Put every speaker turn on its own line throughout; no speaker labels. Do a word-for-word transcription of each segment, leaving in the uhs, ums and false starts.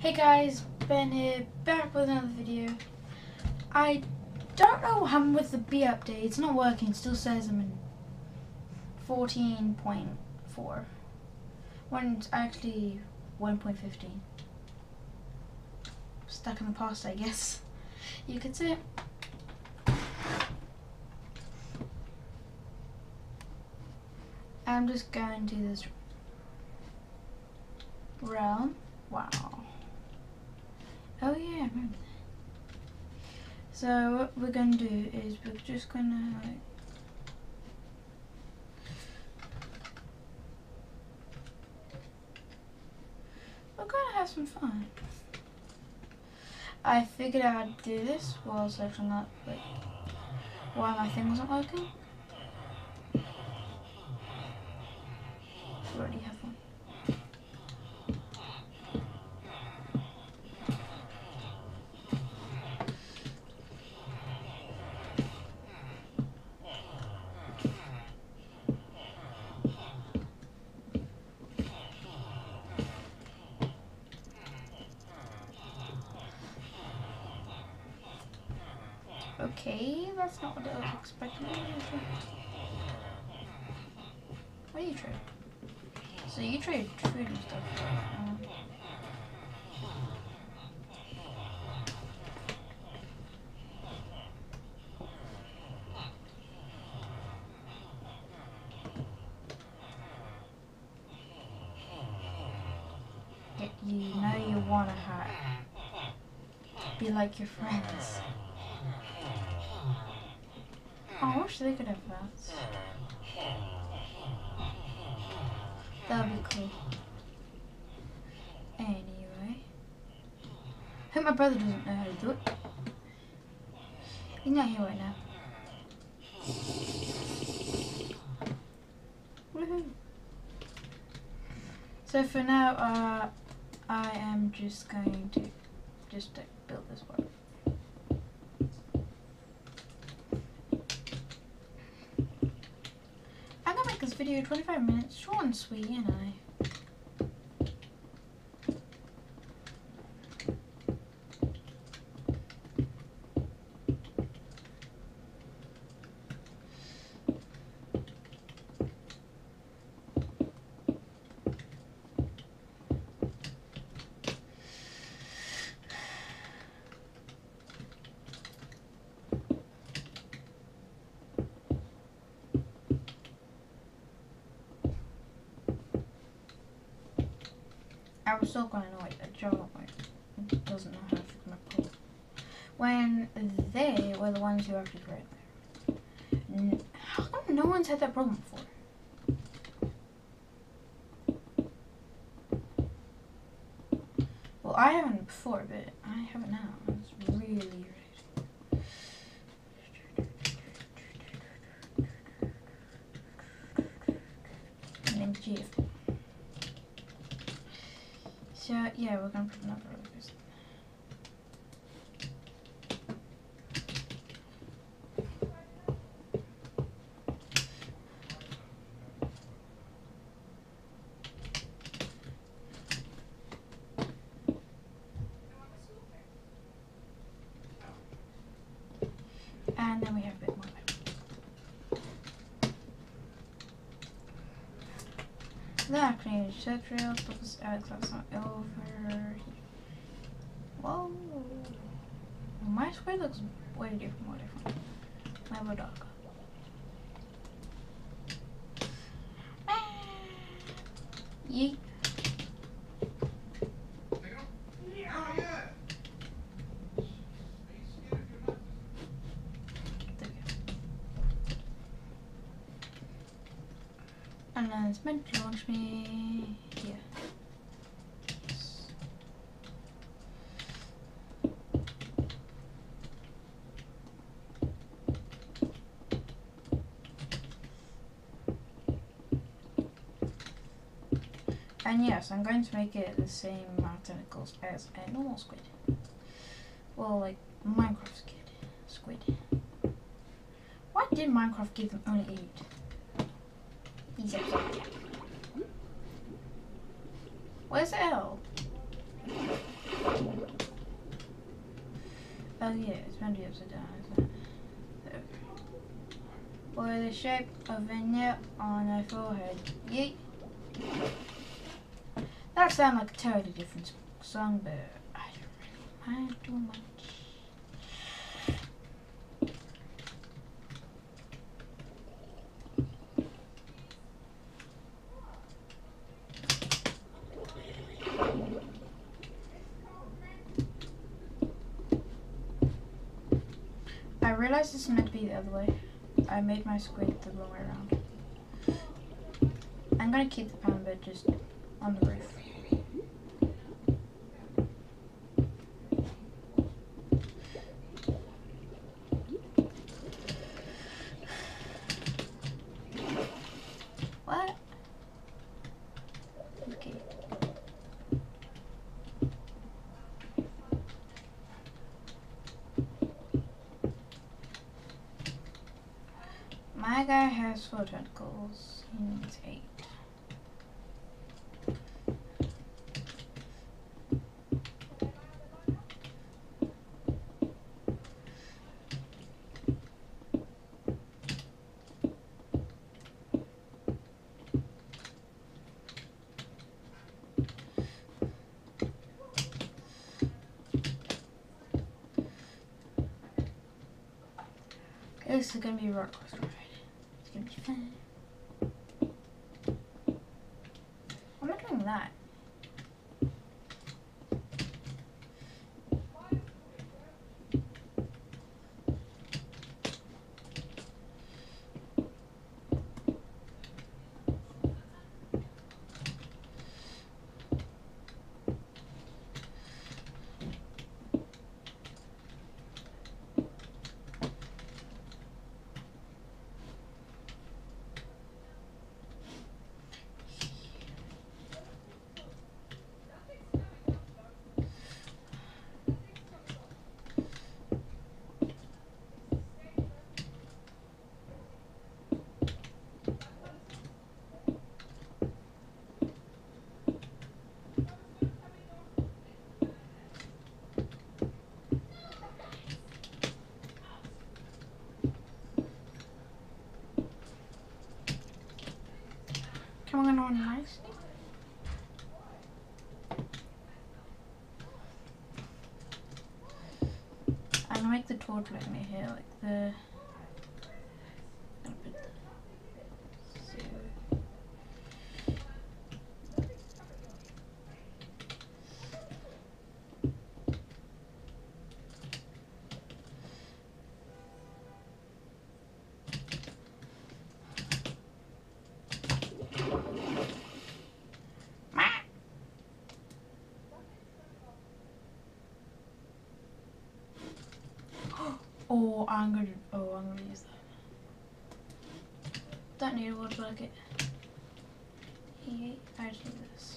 Hey guys, Ben here, back with another video. I don't know what happened with the B update. It's not working. It still says I'm in fourteen point four when it's actually one point fifteen. Stuck in the past, I guess you could say. I'm just going to this realm. Wow. Oh yeah, I remember that. So what we're gonna do is we're just gonna like we're gonna have some fun. I figured out how to do this while searching up like why my thing wasn't working. We already have one. Okay, that's not what I was expecting. What do you trade? So you trade food and stuff. Um, yeah, you know you want to have be like your friends. Oh, I wish they could have that. That would be cool. Anyway. I hope my brother doesn't know how to do it. He's not here right now. Woohoo! So for now, uh, I am just going to just uh, build this one. This video twenty-five minutes, short and sweet, you know. I was so going to annoyed that Joe like, doesn't know how to fix my pull. When they were the ones who actually created it. How come no one's had that problem before? Well, I haven't before, but I have it now. It's really irritating. And then G F. So yeah, we're gonna put another of this. And then we have a bit more. That created check trails because Alex was not over here. Whoa. My squid looks way different, more different. My little dog. Yeet. And then it's meant to launch me here. And yes, I'm going to make it the same amount of tentacles as a normal squid. Well, like Minecraft squid. Squid. Why did Minecraft give them only eight? He's upside. Where's L? Oh yeah, it's meant to be upside down, isn't it? So, or the shape of a nail on a forehead. Yeet. That sounds like a totally different song, but I don't really mind too much. I realized this is meant to be the other way. I made my squid the wrong way around. I'm gonna keep the pan bed just on the roof. What? Okay. My guy has four tentacles. He needs eight. This is gonna be a roller coaster ride. It's gonna be fun. I'm not doing that. Come on, on nice. I'm gonna make the torch light me here, like the. Oh, I'm gonna. Oh, I'm gonna use that. Don't need a water bucket. Here, I just need this.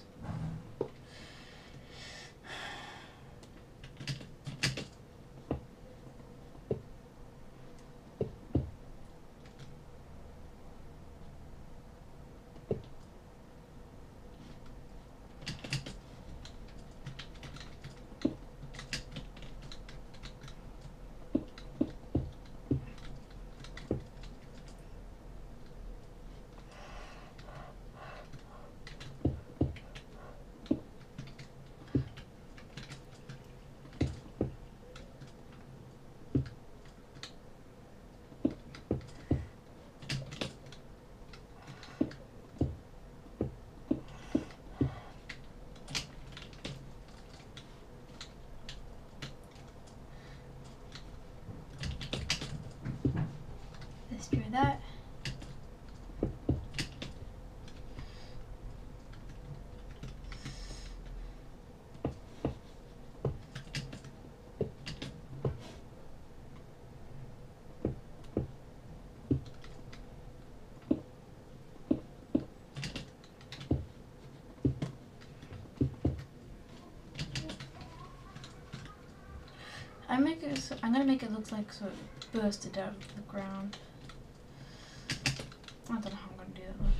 Let's do that. I make it. So, I'm gonna make it look like sort of bursted out of the ground. I don't know how I'm gonna do that though.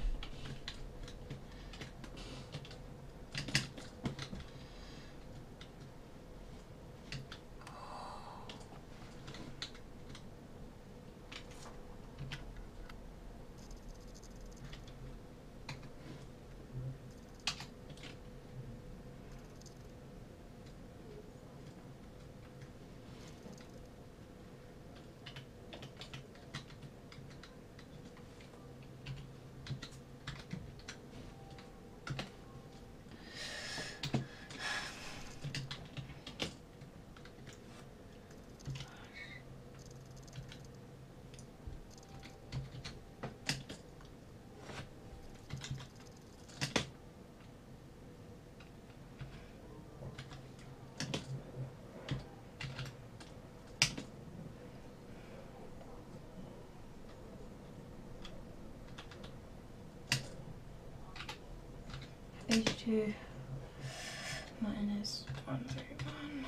two. Minus one thirty-one.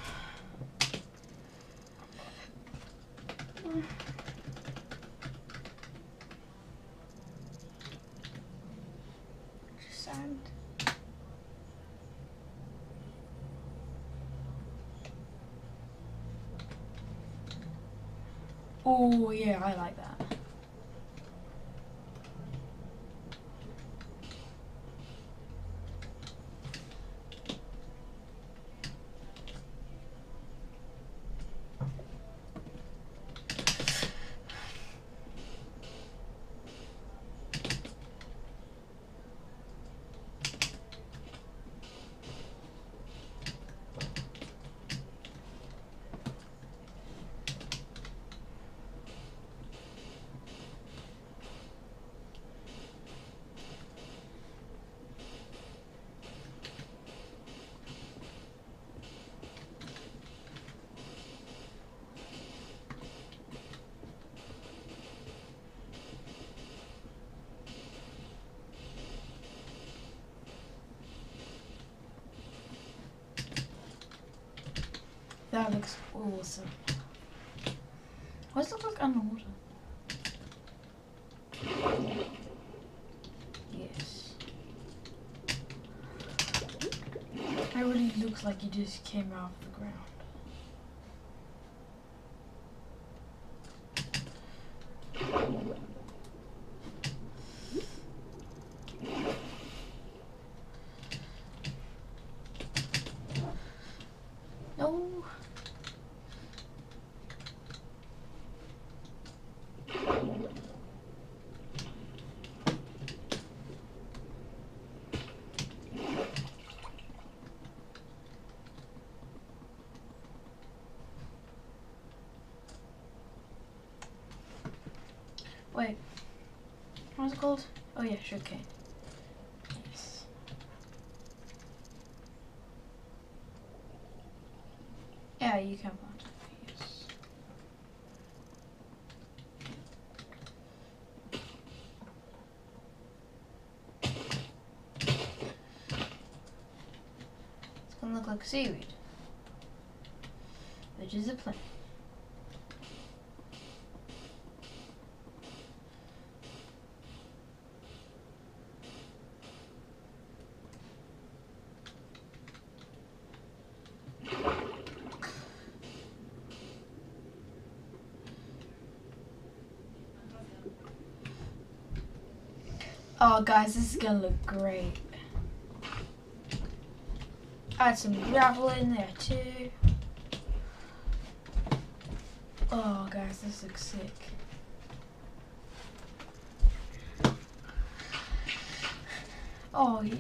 Mm. Sand. Oh yeah, I like that. That looks awesome. Why does it look like underwater? Yes. It really looks like you just came out of the ground. No. Wait, what's it called? Oh yeah, sugarcane. Yes. Yeah, you can plant it. Yes. It's gonna look like seaweed, which is a plant. Oh guys, this is gonna look great. Add some gravel in there too. Oh guys, this looks sick. Oh yeah.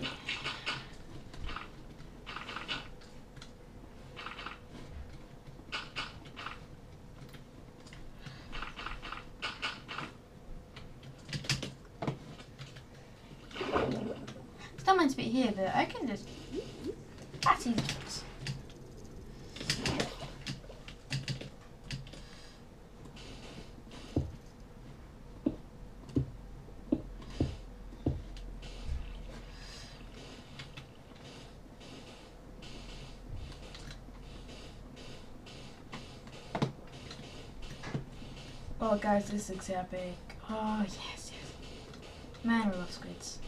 It's not meant to be here, but I can just. That's easy. Oh guys, this looks epic. Oh yes, yes. Man, I love squids.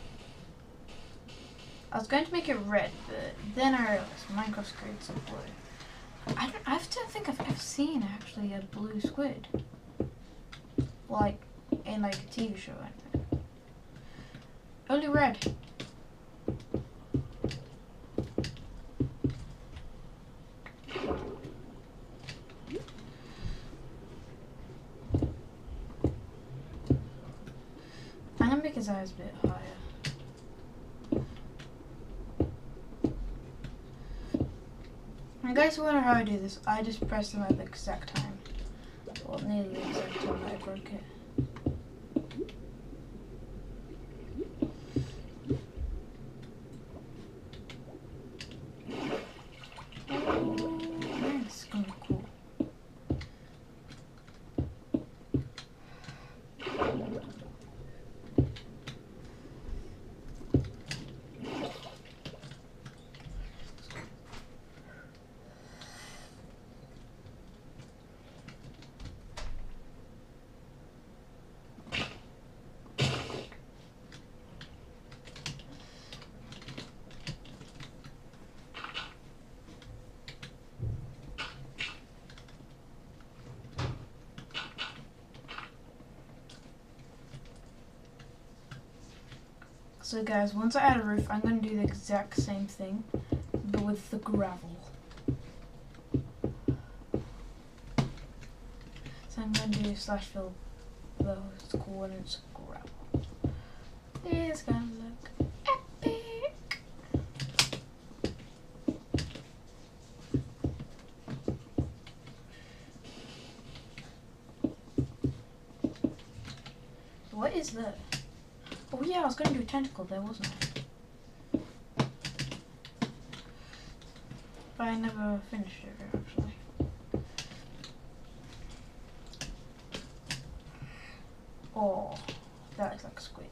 I was going to make it red, but then I realized Minecraft squids are blue. I don't, I don't think I've ever seen actually a blue squid. Like, in like a T V show. Only red. I'm gonna make his eyes a bit higher. And guys who wonder how I do this, I just press them at the exact time. Well, nearly the exact time I broke it. Oh, man, this is gonna be cool. So guys, once I add a roof, I'm going to do the exact same thing, but with the gravel. So I'm going to do slash fill the coordinates gravel. It's going to look epic. What is that? Oh yeah, I was going to do a tentacle there, wasn't I? But I never finished it, actually. Oh, that looks like a squid.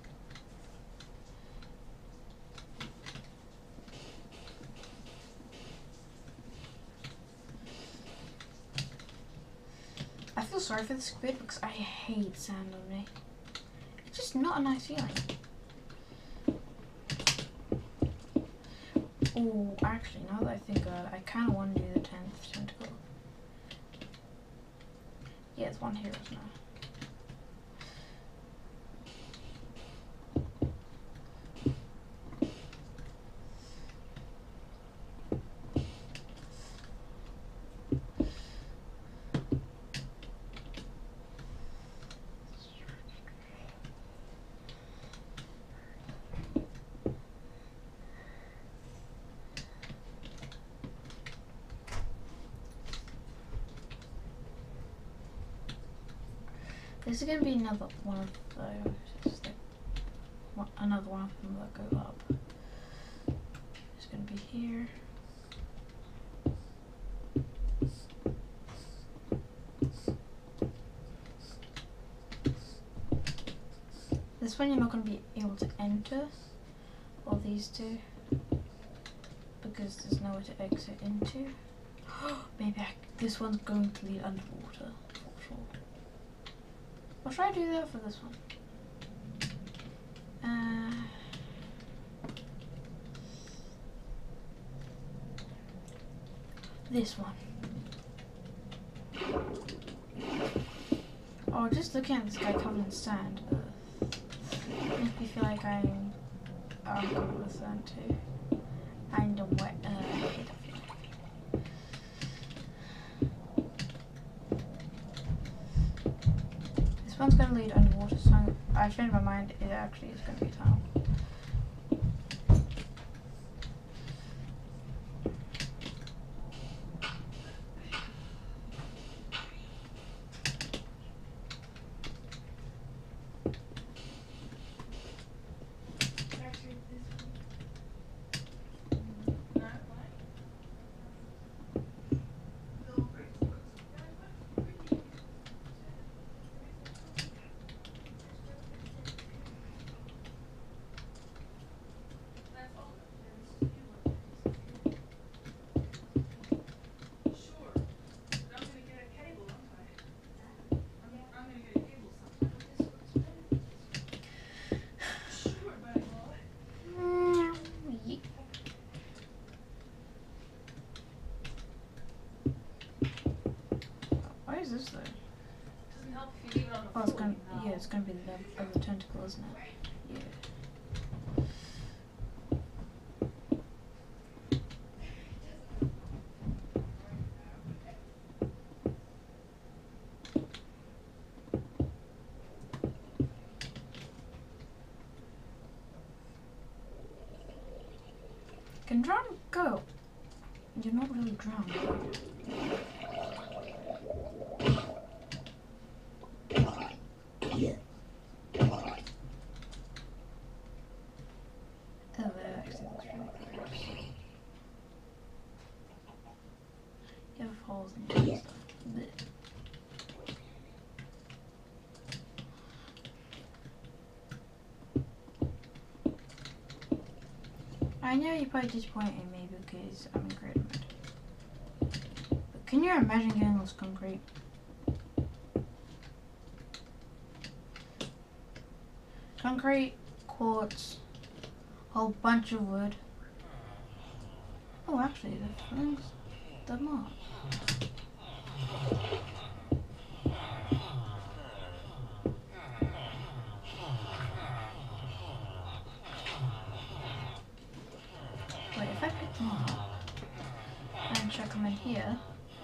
I feel sorry for the squid because I hate sand on me. It's just not a nice feeling. Oh, actually, now that I think of it, I kind of want to do the tenth tentacle. Yeah, there's one here, isn't there? This is going to be another one of those. It's like one, another one of them that go up. It's going to be here. This one you're not going to be able to enter, or these two, because there's nowhere to exit into. Maybe I, this one's going to lead underwater, for sure. What should I do there for this one? Uh, this one. Oh, just looking at this guy covered in sand, uh, makes me feel like I'm um, covered with sand too. And I'm wet. Uh, I hate that feeling. This one's going to lead underwater, so I'm, I've changed my mind. It actually is going to be a tunnel. Is this though?
Doesn't help if you leave it on the
Oh, it's
floor,
gonna,
you know.
yeah, it's gonna be the other tentacle, isn't it? Yeah. Can drown go? You're not really drowned. Oh, that actually looks really gross. You have holes in your stuff. Blech. I know you're probably disappointed in me because I'm in creative mode. But can you imagine getting this concrete? Concrete, quartz, a whole bunch of wood. Oh, actually, the things, the moss. and check them in here.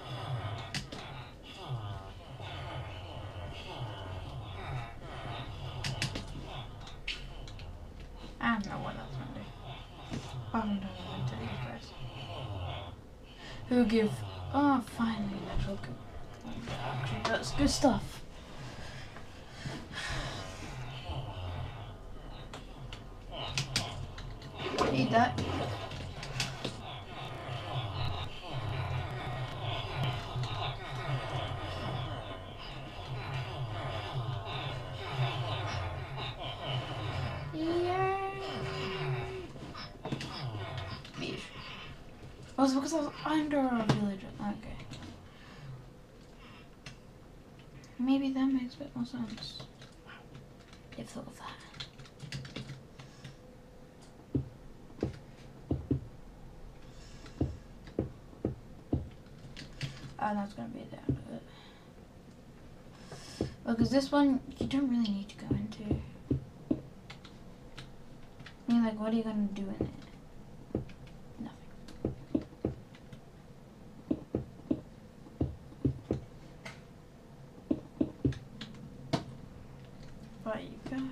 I don't know what that's gonna do. I haven't done anything to these guys. Who give? Oh, finally, natural good. Actually, that's good stuff. Need that. Yeah. Beef. Oh, it's because I was under a villager. Okay. Maybe that makes a bit more sense. I've thought of that. Oh, that's gonna be the end of it. Well, because this one, you don't really need to go into. I mean, like, what are you gonna do in it? Nothing. But you go.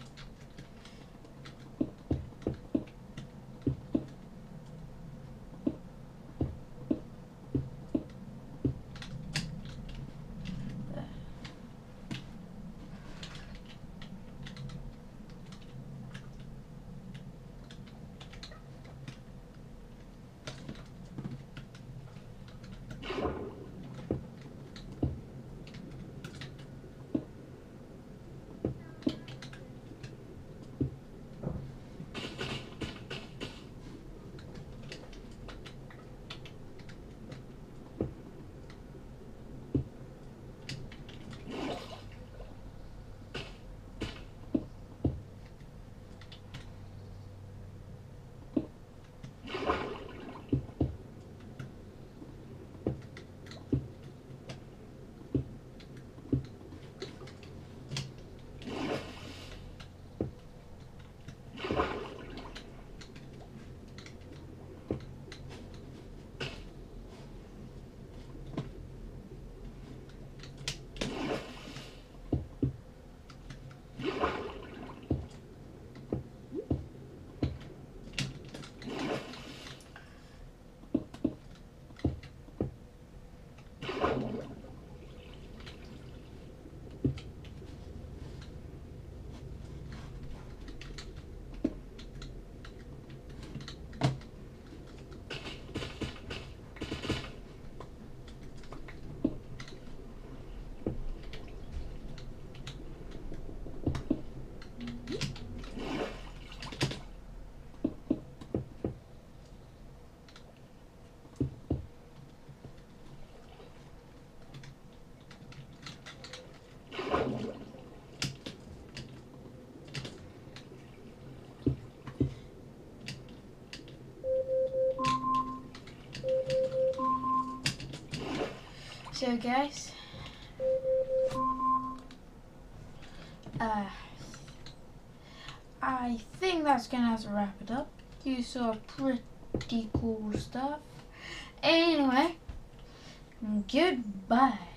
So guys, uh, I think that's gonna have to wrap it up. You saw pretty cool stuff. Anyway, goodbye.